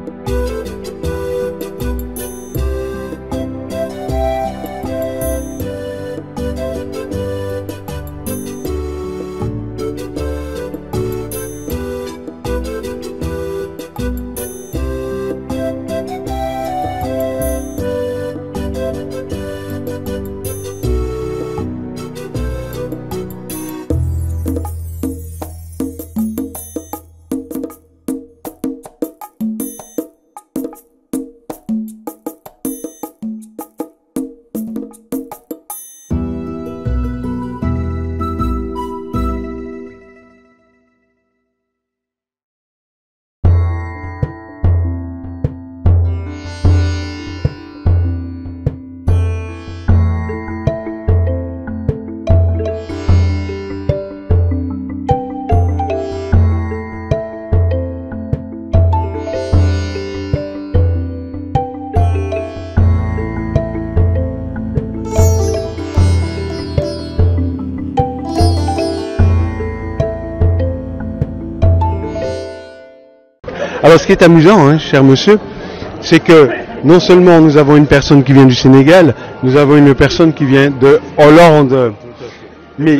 Alors, ce qui est amusant, hein, cher monsieur, c'est que non seulement nous avons une personne qui vient du Sénégal, nous avons une personne qui vient de Hollande. Mais,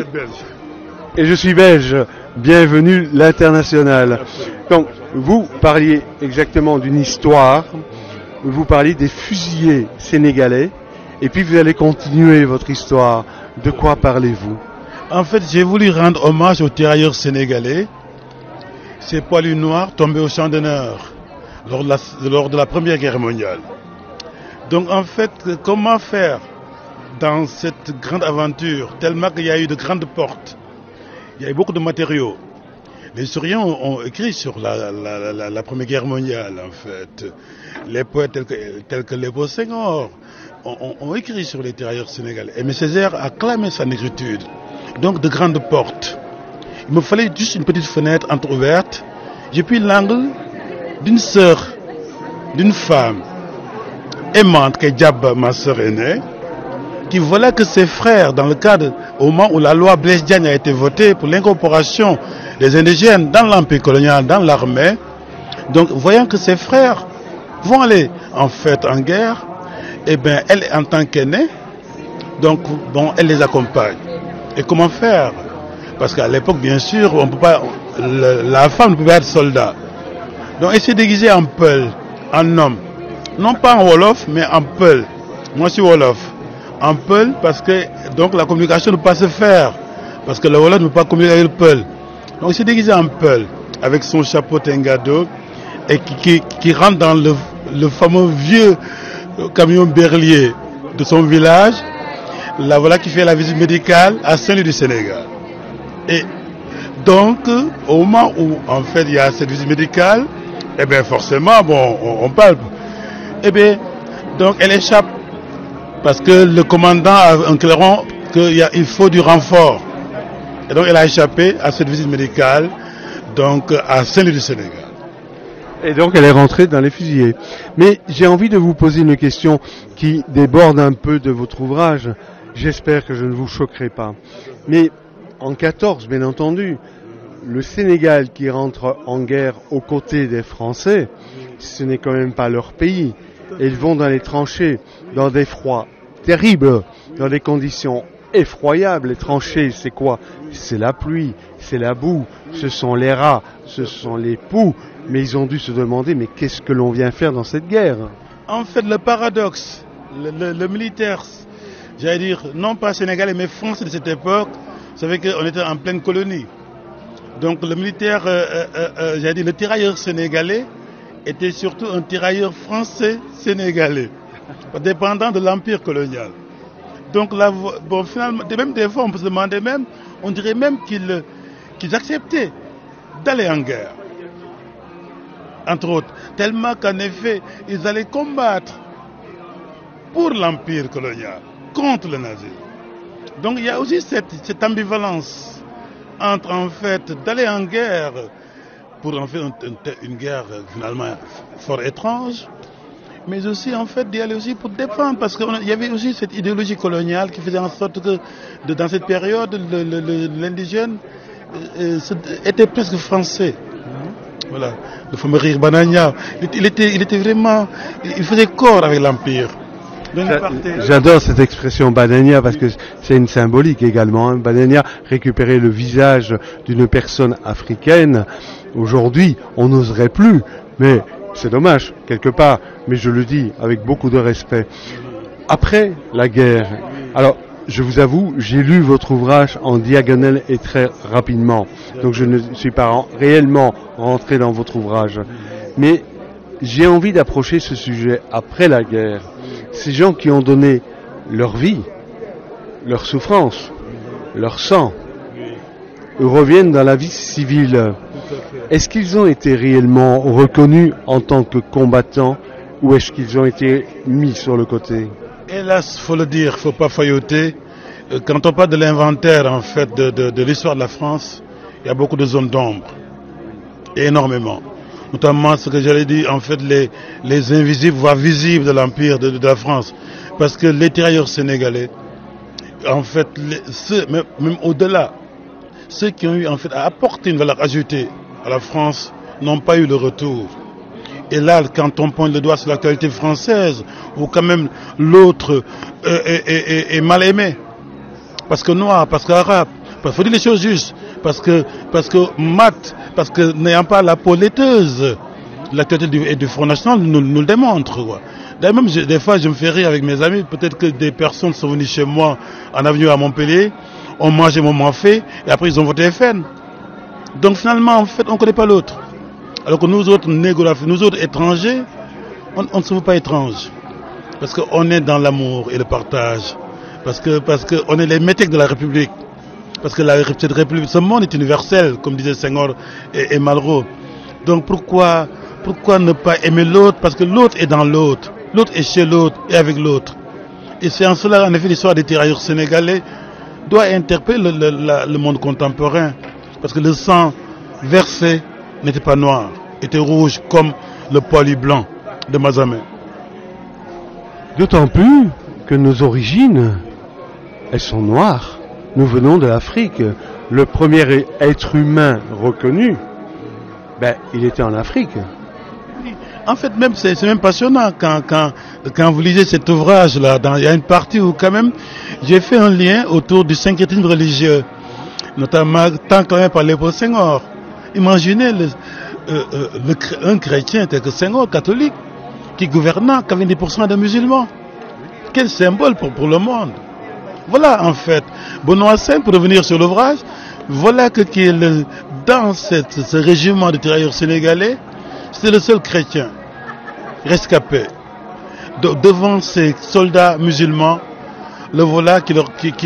et je suis belge, bienvenue l'international. Donc, vous parliez exactement d'une histoire, vous parliez des fusiliers sénégalais, et puis vous allez continuer votre histoire. De quoi parlez-vous? En fait, j'ai voulu rendre hommage aux tirailleurs sénégalais, ces poilus noirs tombés au champ d'honneur lors de la Première Guerre mondiale. Donc en fait, comment faire dans cette grande aventure, tellement qu'il y a eu de grandes portes, il y a eu beaucoup de matériaux. Les historiens ont écrit sur la Première Guerre mondiale, en fait. Les poètes tels que Léopold Senghor ont écrit sur les tirailleurs sénégalais. Et M. Césaire a clamé sa négritude. Donc de grandes portes. Il me fallait juste une petite fenêtre entrouverte. J'ai pris l'angle d'une sœur, d'une femme aimante, qui est Diaba, ma sœur aînée, qui voulait que ses frères, dans le cadre, au moment où la loi Blaise Diagne a été votée pour l'incorporation des indigènes dans l'empire colonial, dans l'armée, donc voyant que ses frères vont aller en fait en guerre, et bien elle, en tant qu'aînée, donc bon, elle les accompagne. Et comment faire? Parce qu'à l'époque, bien sûr, on peut pas, la femme ne pouvait pas être soldat. Donc elle s'est déguisée en Peul, en homme. Non pas en Wolof, mais en Peul. Moi, je suis Wolof. En Peul, parce que donc la communication ne peut pas se faire. Parce que le Wolof ne peut pas communiquer avec le Peul. Donc elle s'est déguisée en Peul, avec son chapeau Tengado, et qui rentre dans le fameux vieux camion berlier de son village. La voilà qui fait la visite médicale à Saint-Louis du Sénégal. Et donc, au moment où, en fait, il y a cette visite médicale, eh bien, forcément, bon, on parle. Eh bien, donc, elle échappe. Parce que le commandant a un clairon qu'il faut du renfort. Et donc, elle a échappé à cette visite médicale, donc, à Saint-Louis du Sénégal. Et donc, elle est rentrée dans les fusillés. Mais j'ai envie de vous poser une question qui déborde un peu de votre ouvrage. J'espère que je ne vous choquerai pas. Mais, en 14, bien entendu, le Sénégal qui rentre en guerre aux côtés des Français, ce n'est quand même pas leur pays. Ils vont dans les tranchées, dans des froids terribles, dans des conditions effroyables. Les tranchées, c'est quoi? C'est la pluie, c'est la boue, ce sont les rats, ce sont les poux. Mais ils ont dû se demander, mais qu'est-ce que l'on vient faire dans cette guerre? En fait, le paradoxe, le militaire, j'allais dire, non pas sénégalais, mais français de cette époque, vous savez qu'on était en pleine colonie. Donc le militaire, j'allais dire, le tirailleur sénégalais était surtout un tirailleur français sénégalais, dépendant de l'empire colonial. Donc là, bon, finalement, même des fois, on peut se demander même, on dirait même qu'ils acceptaient d'aller en guerre. Entre autres, tellement qu'en effet, ils allaient combattre pour l'empire colonial, contre le nazisme. Donc il y a aussi cette ambivalence entre en fait d'aller en guerre pour en faire une guerre finalement fort étrange, mais aussi en fait d'y aller aussi pour défendre, parce qu'il y avait aussi cette idéologie coloniale qui faisait en sorte que dans cette période l'indigène était presque français. Vous Voilà, le fameux rire Banania. Il était vraiment, il faisait corps avec l'Empire. J'adore cette expression Banania parce que c'est une symbolique également. Hein. Banania, récupérer le visage d'une personne africaine. Aujourd'hui, on n'oserait plus, mais c'est dommage, quelque part, mais je le dis avec beaucoup de respect. Après la guerre, alors je vous avoue, j'ai lu votre ouvrage en diagonale et très rapidement, donc je ne suis pas réellement rentré dans votre ouvrage. Mais j'ai envie d'approcher ce sujet après la guerre. Ces gens qui ont donné leur vie, leur souffrance, leur sang, reviennent dans la vie civile. Est-ce qu'ils ont été réellement reconnus en tant que combattants ou est-ce qu'ils ont été mis sur le côté? Hélas, faut le dire, faut pas failloter. Quand on parle de l'inventaire en fait de l'histoire de la France, il y a beaucoup de zones d'ombre, énormément. Notamment ce que j'allais dire, en fait, les invisibles, voire visibles de l'Empire de la France. Parce que les tirailleurs sénégalais, en fait, même au-delà, ceux qui ont eu en fait à apporter une valeur ajoutée à la France n'ont pas eu le retour. Et là, quand on pointe le doigt sur la qualité française, ou quand même l'autre est mal aimé, parce que noir, parce qu'arabe, parce qu'il faut dire les choses justes, parce que mat, parce que n'ayant pas la peau laiteuse, l'actualité du Front National nous le démontre, quoi. D'ailleurs, même des fois, je me fais rire avec mes amis. Peut-être que des personnes sont venues chez moi en avenue à Montpellier, ont mangé mon mafé, et après ils ont voté FN. Donc finalement, en fait, on ne connaît pas l'autre. Alors que nous autres négographes, nous autres étrangers, on ne se veut pas étranges. Parce qu'on est dans l'amour et le partage. Parce que on est les métèques de la République. Parce que cette République, ce monde est universel, comme disaient Senghor et Malraux. Donc pourquoi ne pas aimer l'autre? Parce que l'autre est dans l'autre. L'autre est chez l'autre et avec l'autre. Et c'est en cela, en effet, l'histoire des tirailleurs sénégalais doit interpeller le monde contemporain. Parce que le sang versé n'était pas noir, était rouge comme le poilu blanc de Mazamet. D'autant plus que nos origines, elles sont noires. Nous venons de l'Afrique. Le premier être humain reconnu, il était en Afrique. En fait, même c'est même passionnant quand vous lisez cet ouvrage-là. Il y a une partie où quand même j'ai fait un lien autour du syncrétisme religieux, notamment tant quand même par Léopold Senghor. Imaginez un chrétien tel que Senghor, catholique, qui gouvernant 90% de musulmans. Quel symbole pour le monde. Voilà en fait, Benoît V, pour revenir sur l'ouvrage, voilà dans ce régiment de tirailleurs sénégalais, c'est le seul chrétien rescapé. Devant ces soldats musulmans, le voilà qui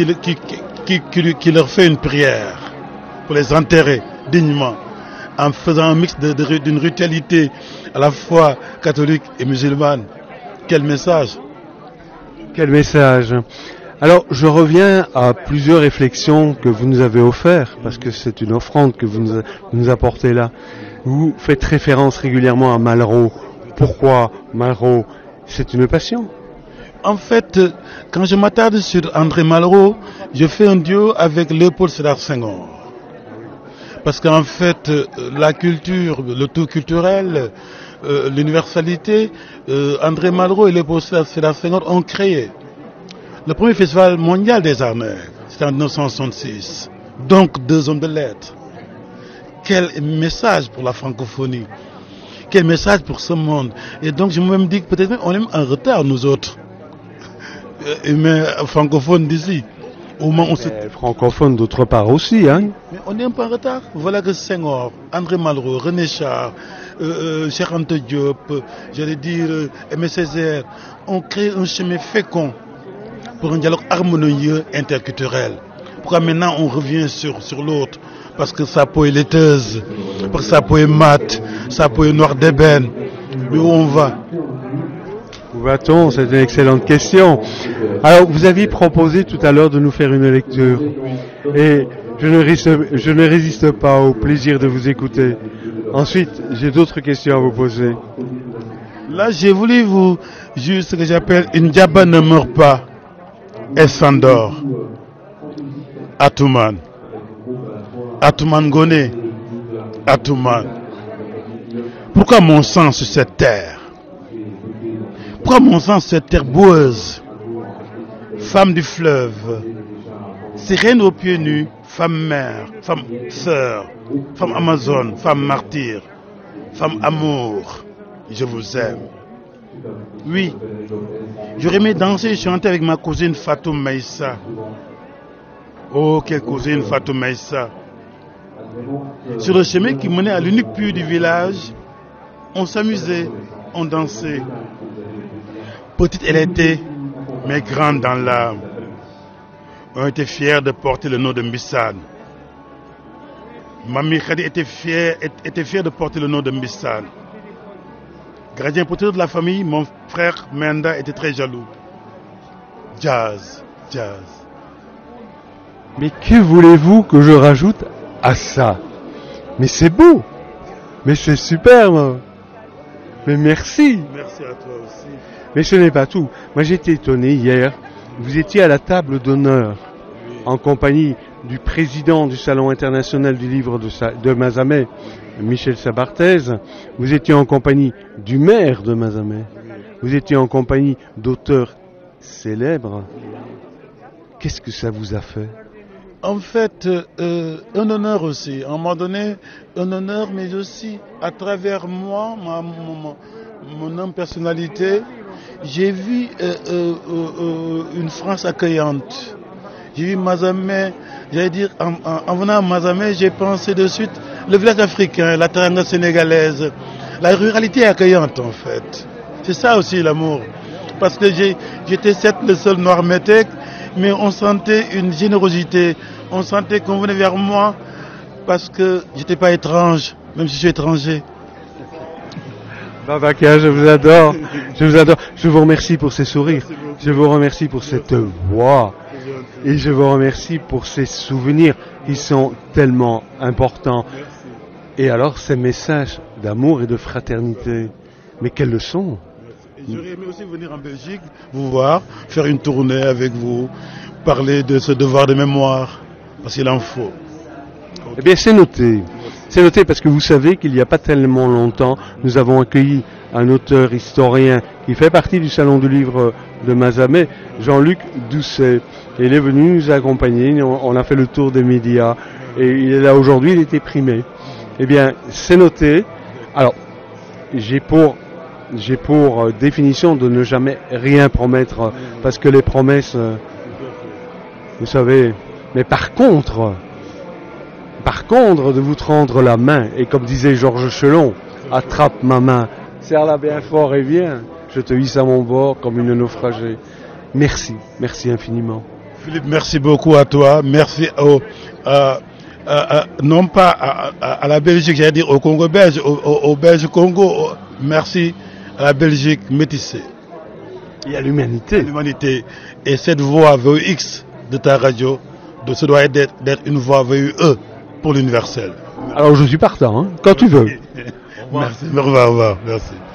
leur fait une prière pour les enterrer dignement, en faisant un mix d'une ritualité à la fois catholique et musulmane. Quel message! Quel message! Alors, je reviens à plusieurs réflexions que vous nous avez offertes, parce que c'est une offrande que vous nous apportez là. Vous faites référence régulièrement à Malraux. Pourquoi Malraux? C'est une passion. En fait, quand je m'attarde sur André Malraux, je fais un duo avec Léopold Sédar Senghor. Parce qu'en fait, la culture, le tout culturel, l'universalité, André Malraux et Léopold Sédar Senghor ont créé le premier festival mondial des arts nègres. C'était en 1966. Donc, deux hommes de lettres. Quel message pour la francophonie. Quel message pour ce monde. Et donc, je me même dis que peut-être on est en retard, nous autres. Mais francophones d'ici. Francophones d'autre part aussi, hein. Mais on est un peu en retard. Voilà que Senghor, André Malraux, René Char, Cheikh Anta Diop, j'allais dire Aimé Césaire, ont créé un chemin fécond pour un dialogue harmonieux interculturel. Pourquoi maintenant on revient sur l'autre? Parce que sa peau est laiteuse, parce que sa peau est mate, sa peau est noire d'ébène. Mais où on va? Où va-t-on? C'est une excellente question. Alors, vous aviez proposé tout à l'heure de nous faire une lecture. Et je ne résiste pas au plaisir de vous écouter. Ensuite, j'ai d'autres questions à vous poser. Là, j'ai voulu vous juste ce que j'appelle une Diaba ne meurt pas. Elle s'endort. Atoumane. Atoumane Goné. Atoumane. Pourquoi mon sang sur cette terre? Pourquoi mon sang sur cette terre boueuse? Femme du fleuve, sirène aux pieds nus, femme mère, femme sœur, femme amazone, femme martyre, femme amour, je vous aime. Oui, j'aurais aimé danser et chanter avec ma cousine Fatou Maïssa. Oh, quelle cousine Fatou Maïssa. Sur le chemin qui menait à l'unique puits du village, on s'amusait, on dansait. Petite elle était, mais grande dans l'âme. On était fiers de porter le nom de Mbissane. Mamie Khadi était fière de porter le nom de Mbissane. Gardien protecteur de la famille, mon frère Menda était très jaloux. Jazz, jazz. Mais que voulez-vous que je rajoute à ça? Mais c'est beau. Mais c'est superbe. Mais merci. Merci à toi aussi. Mais ce n'est pas tout. Moi j'étais étonné hier. Vous étiez à la table d'honneur en compagnie du président du Salon international du livre de Mazamet, Michel Sabarthez. Vous étiez en compagnie du maire de Mazamet. Vous étiez en compagnie d'auteurs célèbres. Qu'est-ce que ça vous a fait? En fait, un honneur aussi. À un moment donné, un honneur, mais aussi à travers moi, mon homme personnalité, j'ai vu une France accueillante. J'ai vu Mazamet, j'allais dire, en venant à Mazamet, j'ai pensé de suite le village africain, la teranga sénégalaise, la ruralité accueillante en fait. C'est ça aussi l'amour. Parce que j'étais certes le seul noir métèque, mais on sentait une générosité, on sentait qu'on venait vers moi parce que j'étais pas étrange, même si je suis étranger. Babacar, je vous adore, je vous adore. Je vous remercie pour ces sourires, je vous remercie pour cette voix et je vous remercie pour ces souvenirs qui sont tellement importants. Et alors ces messages d'amour et de fraternité, mais quelle leçon! J'aurais aimé aussi venir en Belgique, vous voir, faire une tournée avec vous, parler de ce devoir de mémoire, parce qu'il en faut. Eh bien, c'est noté. C'est noté parce que vous savez qu'il n'y a pas tellement longtemps, nous avons accueilli un auteur historien qui fait partie du Salon du Livre de Mazamet, Jean-Luc Doucet. Et il est venu nous accompagner, on a fait le tour des médias, et il est là aujourd'hui, il était primé. Eh bien, c'est noté. Alors, j'ai pour définition de ne jamais rien promettre, parce que les promesses, vous savez, mais par contre, de vous tendre la main, et comme disait Georges Chelon, attrape ma main, serre-la bien fort et viens, je te hisse à mon bord comme une naufragée. Merci, merci infiniment. Philippe, merci beaucoup à toi, merci non pas à la Belgique, j'allais dire au Congo belge, au Belge Congo, merci à la Belgique métissée. Et à l'humanité. L'humanité. Et cette voix VEX de ta radio, ce doit être d'être une voix VUE pour l'universel. Alors je suis partant, hein, quand tu veux. Merci. Au revoir, merci.